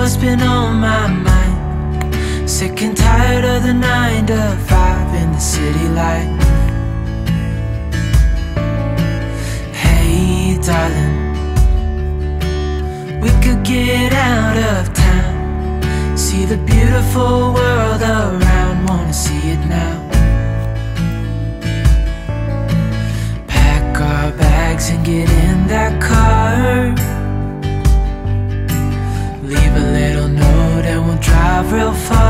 what's been on my mind. Sick and tired of the 9 to 5 in the city light. Hey darling, we could get out of town, see the beautiful world around, wanna see it now. Pack our bags and get in that car, leave a little note and we'll drive real far.